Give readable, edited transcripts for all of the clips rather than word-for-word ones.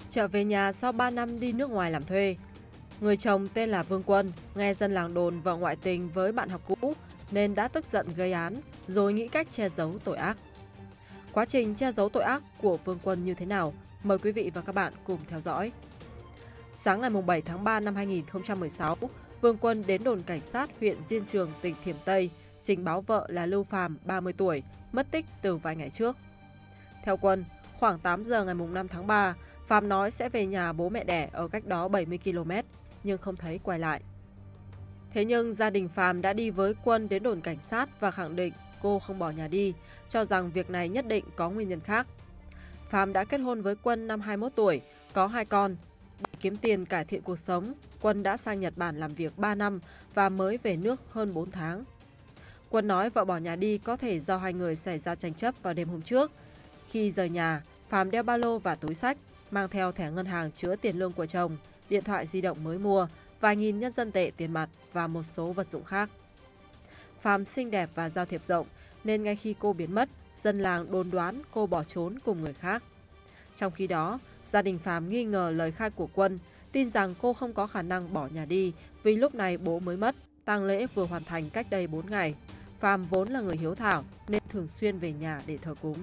Trở về nhà sau 3 năm đi nước ngoài làm thuê. Người chồng tên là Vương Quân, nghe dân làng đồn vợ ngoại tình với bạn học cũ nên đã tức giận gây án, rồi nghĩ cách che giấu tội ác. Quá trình che giấu tội ác của Vương Quân như thế nào? Mời quý vị và các bạn cùng theo dõi. Sáng ngày 7 tháng 3 năm 2016, Vương Quân đến đồn cảnh sát huyện Diên Trường, tỉnh Thiểm Tây, trình báo vợ là Lưu Phàm, 30 tuổi, mất tích từ vài ngày trước. Theo Quân, khoảng 8 giờ ngày 5 tháng 3, Phàm nói sẽ về nhà bố mẹ đẻ ở cách đó 70 km, nhưng không thấy quay lại. Thế nhưng gia đình Phàm đã đi với Quân đến đồn cảnh sát và khẳng định cô không bỏ nhà đi, cho rằng việc này nhất định có nguyên nhân khác. Phàm đã kết hôn với Quân năm 21 tuổi, có 2 con. Để kiếm tiền cải thiện cuộc sống, Quân đã sang Nhật Bản làm việc 3 năm và mới về nước hơn 4 tháng. Quân nói vợ bỏ nhà đi có thể do hai người xảy ra tranh chấp vào đêm hôm trước. Khi rời nhà, Phàm đeo ba lô và túi xách, mang theo thẻ ngân hàng chứa tiền lương của chồng, điện thoại di động mới mua, vài nghìn nhân dân tệ tiền mặt và một số vật dụng khác. Phàm xinh đẹp và giao thiệp rộng, nên ngay khi cô biến mất, dân làng đồn đoán cô bỏ trốn cùng người khác. Trong khi đó, gia đình Phàm nghi ngờ lời khai của Quân, tin rằng cô không có khả năng bỏ nhà đi vì lúc này bố mới mất, tang lễ vừa hoàn thành cách đây 4 ngày. Phàm vốn là người hiếu thảo nên thường xuyên về nhà để thờ cúng.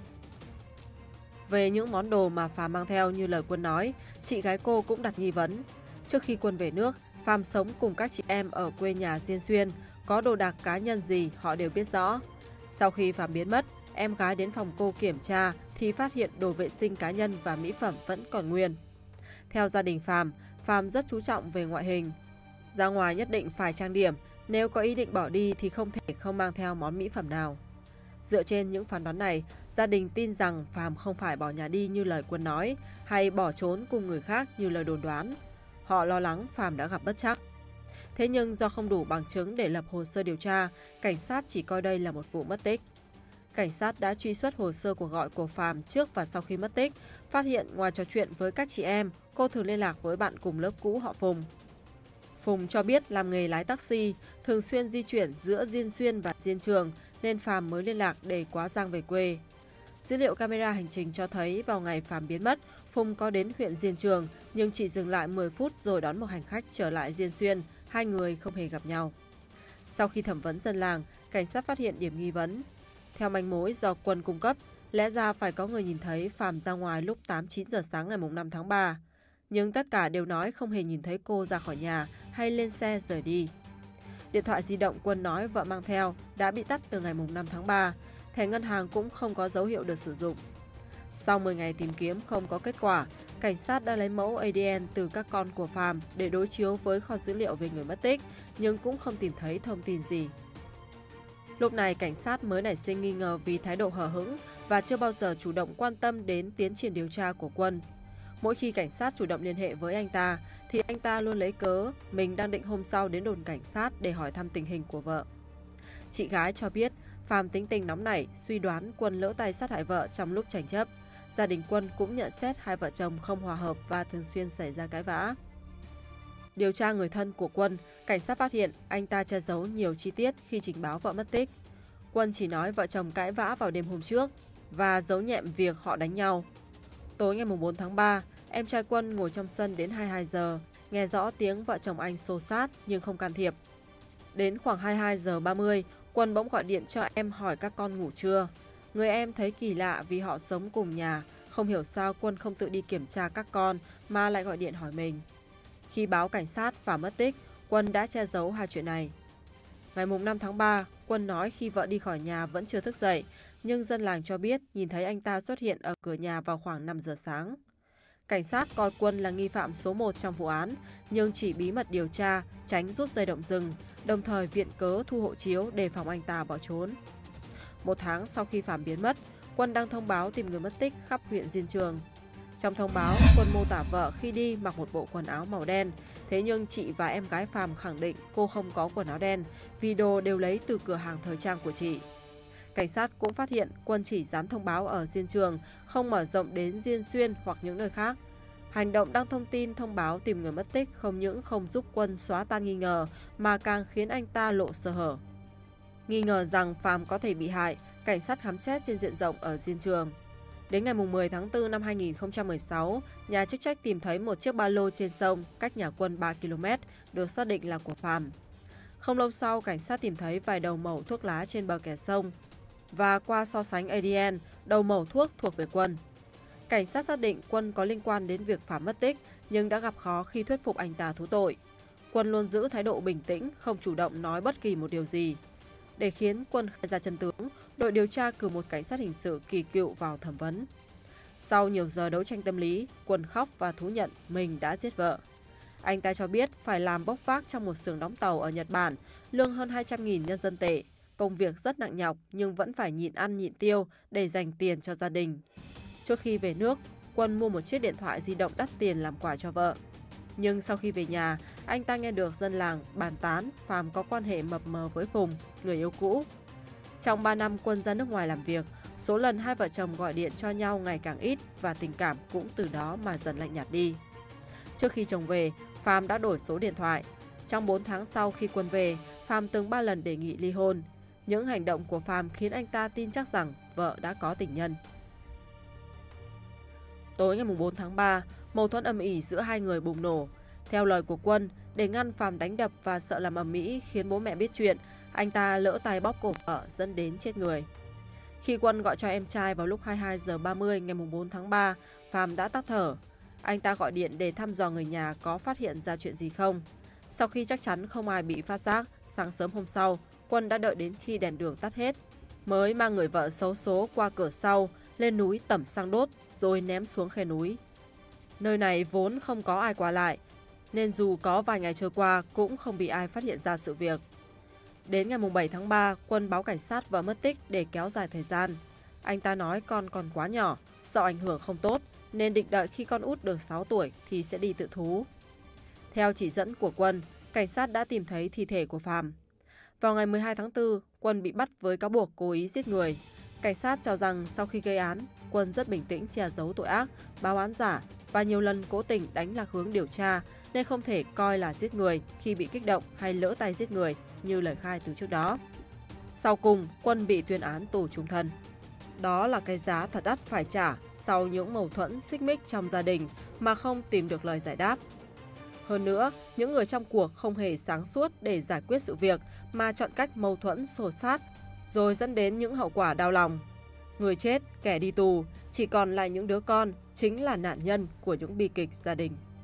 Về những món đồ mà Phàm mang theo như lời Quân nói, chị gái cô cũng đặt nghi vấn. Trước khi Quân về nước, Phàm sống cùng các chị em ở quê nhà Diên Xuyên, có đồ đạc cá nhân gì họ đều biết rõ. Sau khi Phàm biến mất, em gái đến phòng cô kiểm tra thì phát hiện đồ vệ sinh cá nhân và mỹ phẩm vẫn còn nguyên. Theo gia đình Phàm, Phàm rất chú trọng về ngoại hình. Ra ngoài nhất định phải trang điểm, nếu có ý định bỏ đi thì không thể không mang theo món mỹ phẩm nào. Dựa trên những phán đoán này, gia đình tin rằng Phàm không phải bỏ nhà đi như lời Quân nói, hay bỏ trốn cùng người khác như lời đồn đoán. Họ lo lắng Phàm đã gặp bất trắc. Thế nhưng do không đủ bằng chứng để lập hồ sơ điều tra, cảnh sát chỉ coi đây là một vụ mất tích. Cảnh sát đã truy xuất hồ sơ cuộc gọi của Phàm trước và sau khi mất tích, phát hiện ngoài trò chuyện với các chị em, cô thường liên lạc với bạn cùng lớp cũ họ Phùng. Phùng cho biết làm nghề lái taxi, thường xuyên di chuyển giữa Diên Xuyên và Diên Trường nên Phàm mới liên lạc để quá giang về quê. Dữ liệu camera hành trình cho thấy vào ngày Phàm biến mất, Phùng có đến huyện Diên Trường nhưng chỉ dừng lại 10 phút rồi đón một hành khách trở lại Diên Xuyên, hai người không hề gặp nhau. Sau khi thẩm vấn dân làng, cảnh sát phát hiện điểm nghi vấn. Theo manh mối do Quân cung cấp, lẽ ra phải có người nhìn thấy Phàm ra ngoài lúc 8-9 giờ sáng ngày 5 tháng 3. Nhưng tất cả đều nói không hề nhìn thấy cô ra khỏi nhà hay lên xe rời đi. Điện thoại di động Quân nói vợ mang theo đã bị tắt từ ngày 5 tháng 3, thẻ ngân hàng cũng không có dấu hiệu được sử dụng. Sau 10 ngày tìm kiếm không có kết quả, cảnh sát đã lấy mẫu ADN từ các con của Phàm để đối chiếu với kho dữ liệu về người mất tích, nhưng cũng không tìm thấy thông tin gì. Lúc này cảnh sát mới nảy sinh nghi ngờ vì thái độ hờ hững và chưa bao giờ chủ động quan tâm đến tiến triển điều tra của Quân. Mỗi khi cảnh sát chủ động liên hệ với anh ta, thì anh ta luôn lấy cớ mình đang định hôm sau đến đồn cảnh sát để hỏi thăm tình hình của vợ. Chị gái cho biết Phàm tính tình nóng nảy, suy đoán Quân lỡ tay sát hại vợ trong lúc tranh chấp. Gia đình Quân cũng nhận xét hai vợ chồng không hòa hợp và thường xuyên xảy ra cãi vã. Điều tra người thân của Quân, cảnh sát phát hiện anh ta che giấu nhiều chi tiết khi trình báo vợ mất tích. Quân chỉ nói vợ chồng cãi vã vào đêm hôm trước và giấu nhẹm việc họ đánh nhau. Tối ngày 4 tháng 3, em trai Quân ngồi trong sân đến 22 giờ, nghe rõ tiếng vợ chồng anh xô xát nhưng không can thiệp. Đến khoảng 22 giờ 30, Quân bỗng gọi điện cho em hỏi các con ngủ chưa. Người em thấy kỳ lạ vì họ sống cùng nhà, không hiểu sao Quân không tự đi kiểm tra các con mà lại gọi điện hỏi mình. Khi báo cảnh sát và mất tích, Quân đã che giấu hai chuyện này. Ngày 5 tháng 3, Quân nói khi vợ đi khỏi nhà vẫn chưa thức dậy, nhưng dân làng cho biết nhìn thấy anh ta xuất hiện ở cửa nhà vào khoảng 5 giờ sáng. Cảnh sát coi Quân là nghi phạm số 1 trong vụ án, nhưng chỉ bí mật điều tra, tránh rút dây động rừng, đồng thời viện cớ thu hộ chiếu đề phòng anh ta bỏ trốn. 1 tháng sau khi Phàm biến mất, Quân đăng thông báo tìm người mất tích khắp huyện Diên Trường. Trong thông báo, Quân mô tả vợ khi đi mặc một bộ quần áo màu đen, thế nhưng chị và em gái Phàm khẳng định cô không có quần áo đen vì đồ đều lấy từ cửa hàng thời trang của chị. Cảnh sát cũng phát hiện Quân chỉ dán thông báo ở Diên Trường, không mở rộng đến Diên Xuyên hoặc những nơi khác. Hành động đăng thông tin thông báo tìm người mất tích không những không giúp Quân xóa tan nghi ngờ mà càng khiến anh ta lộ sơ hở. Nghi ngờ rằng Phàm có thể bị hại, cảnh sát khám xét trên diện rộng ở Diên Trường. Đến ngày 10 tháng 4 năm 2016, nhà chức trách tìm thấy một chiếc ba lô trên sông cách nhà Quân 3 km, được xác định là của Pham. Không lâu sau, cảnh sát tìm thấy vài đầu mẩu thuốc lá trên bờ kè sông, và qua so sánh ADN, đầu mẩu thuốc thuộc về Quân. Cảnh sát xác định Quân có liên quan đến việc Pham mất tích, nhưng đã gặp khó khi thuyết phục anh ta thú tội. Quân luôn giữ thái độ bình tĩnh, không chủ động nói bất kỳ một điều gì. Để khiến Quân khai ra chân tướng, đội điều tra cử một cảnh sát hình sự kỳ cựu vào thẩm vấn. Sau nhiều giờ đấu tranh tâm lý, Quân khóc và thú nhận mình đã giết vợ. Anh ta cho biết phải làm bốc vác trong một xưởng đóng tàu ở Nhật Bản, lương hơn 200.000 nhân dân tệ. Công việc rất nặng nhọc nhưng vẫn phải nhịn ăn nhịn tiêu để dành tiền cho gia đình. Trước khi về nước, Quân mua một chiếc điện thoại di động đắt tiền làm quà cho vợ. Nhưng sau khi về nhà, anh ta nghe được dân làng bàn tán Pham có quan hệ mập mờ với Phùng, người yêu cũ. Trong 3 năm Quân ra nước ngoài làm việc, số lần hai vợ chồng gọi điện cho nhau ngày càng ít và tình cảm cũng từ đó mà dần lạnh nhạt đi. Trước khi chồng về, Pham đã đổi số điện thoại. Trong 4 tháng sau khi Quân về, Pham từng 3 lần đề nghị ly hôn. Những hành động của Pham khiến anh ta tin chắc rằng vợ đã có tình nhân. Tối ngày 4 tháng 3, mâu thuẫn ầm ĩ giữa hai người bùng nổ. Theo lời của Quân, để ngăn Pham đánh đập và sợ làm ầm ĩ khiến bố mẹ biết chuyện, anh ta lỡ tay bóp cổ vợ dẫn đến chết người. Khi Quân gọi cho em trai vào lúc 22 giờ 30 ngày 4 tháng 3, Pham đã tắt thở. Anh ta gọi điện để thăm dò người nhà có phát hiện ra chuyện gì không. Sau khi chắc chắn không ai bị phát giác, sáng sớm hôm sau, Quân đã đợi đến khi đèn đường tắt hết, mới mang người vợ xấu số qua cửa sau, lên núi tẩm xăng đốt, rồi ném xuống khe núi. Nơi này vốn không có ai qua lại, nên dù có vài ngày trôi qua cũng không bị ai phát hiện ra sự việc. Đến ngày 7 tháng 3, Quân báo cảnh sát vợ mất tích để kéo dài thời gian. Anh ta nói con còn quá nhỏ, sợ ảnh hưởng không tốt, nên định đợi khi con út được 6 tuổi thì sẽ đi tự thú. Theo chỉ dẫn của Quân, cảnh sát đã tìm thấy thi thể của Pham. Vào ngày 12 tháng 4, Quân bị bắt với cáo buộc cố ý giết người. Cảnh sát cho rằng sau khi gây án, Quân rất bình tĩnh che giấu tội ác, báo án giả và nhiều lần cố tình đánh lạc hướng điều tra, nên không thể coi là giết người khi bị kích động hay lỡ tay giết người như lời khai từ trước đó. Sau cùng, Quân bị tuyên án tù chung thân. Đó là cái giá thật đắt phải trả sau những mâu thuẫn xích mích trong gia đình mà không tìm được lời giải đáp. Hơn nữa, những người trong cuộc không hề sáng suốt để giải quyết sự việc mà chọn cách mâu thuẫn xô xát, rồi dẫn đến những hậu quả đau lòng. Người chết, kẻ đi tù, chỉ còn lại những đứa con, chính là nạn nhân của những bi kịch gia đình.